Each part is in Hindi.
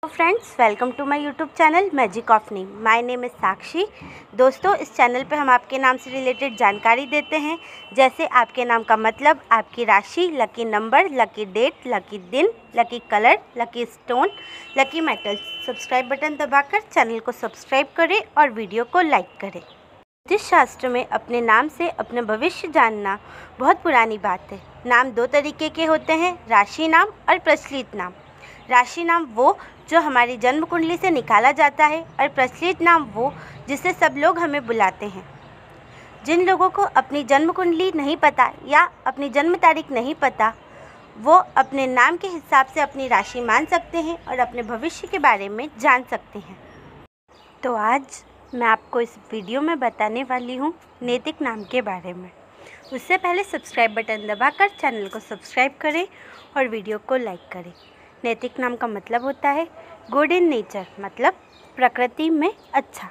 Friends, welcome to my YouTube channel magic of name. My name is Sakshi. दोस्तों, इस चैनल पे हम आपके नाम से रिलेटेड जानकारी देते हैं, जैसे आपके नाम का मतलब, आपकी राशि, lucky number, lucky date, lucky दिन, lucky colour, lucky stone, lucky metal. Subscribe button दबाकर चैनल को सब्सक्राइब करें और वीडियो को लाइक करें। ज्योतिष शास्त्र में अपने नाम से अपने भविष्य जानना बहुत पुरानी बात है। नाम दो तरीके के होते हैं, राशि नाम और प्रचलित नाम। राशि नाम वो जो हमारी जन्म कुंडली से निकाला जाता है और प्रचलित नाम वो जिससे सब लोग हमें बुलाते हैं। जिन लोगों को अपनी जन्म कुंडली नहीं पता या अपनी जन्म तारीख नहीं पता, वो अपने नाम के हिसाब से अपनी राशि मान सकते हैं और अपने भविष्य के बारे में जान सकते हैं। तो आज मैं आपको इस वीडियो में बताने वाली हूँ नैतिक नाम के बारे में। उससे पहले सब्सक्राइब बटन दबाकर चैनल को सब्सक्राइब करें और वीडियो को लाइक करें। नैतिक नाम का मतलब होता है गुड इन नेचर, मतलब प्रकृति में अच्छा।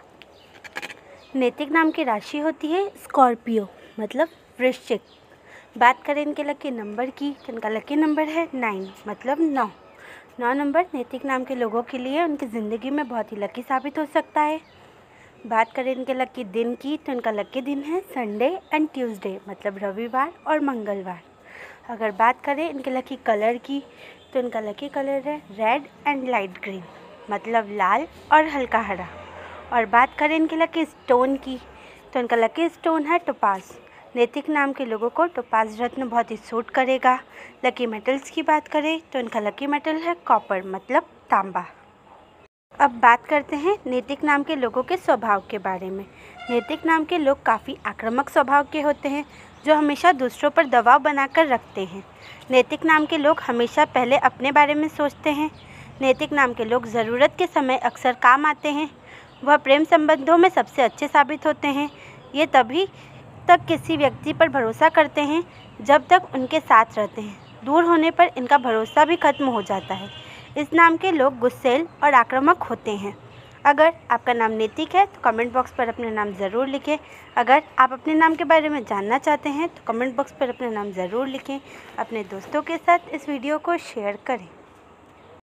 नैतिक नाम की राशि होती है स्कॉर्पियो, मतलब वृश्चिक। बात करें इनके लकी नंबर की, तो इनका लकी नंबर है 9, मतलब 9 नंबर नैतिक नाम के लोगों के लिए उनकी ज़िंदगी में बहुत ही लकी साबित हो सकता है। बात करें इनके लकी दिन की, तो इनका लकी दिन है संडे एंड ट्यूसडे, मतलब रविवार और मंगलवार। अगर बात करें इनके लकी कलर की, तो इनका लकी कलर है रेड एंड लाइट ग्रीन, मतलब लाल और हल्का हरा। और बात करें इनके लकी स्टोन की, तो इनका लकी स्टोन है टोपाज। नैतिक नाम के लोगों को टोपाज रत्न बहुत ही सूट करेगा। लकी मेटल्स की बात करें तो इनका लकी मेटल है कॉपर, मतलब तांबा। अब बात करते हैं नैतिक नाम के लोगों के स्वभाव के बारे में। नैतिक नाम के लोग काफ़ी आक्रामक स्वभाव के होते हैं, जो हमेशा दूसरों पर दबाव बनाकर रखते हैं। नैतिक नाम के लोग हमेशा पहले अपने बारे में सोचते हैं। नैतिक नाम के लोग ज़रूरत के समय अक्सर काम आते हैं। वह प्रेम संबंधों में सबसे अच्छे साबित होते हैं। ये तभी तक किसी व्यक्ति पर भरोसा करते हैं जब तक उनके साथ रहते हैं। दूर होने पर इनका भरोसा भी खत्म हो जाता है। इस नाम के लोग गुस्सैल और आक्रामक होते हैं। अगर आपका नाम नैतिक है तो कमेंट बॉक्स पर अपना नाम ज़रूर लिखें। अगर आप अपने नाम के बारे में जानना चाहते हैं तो कमेंट बॉक्स पर अपना नाम ज़रूर लिखें। अपने दोस्तों के साथ इस वीडियो को शेयर करें।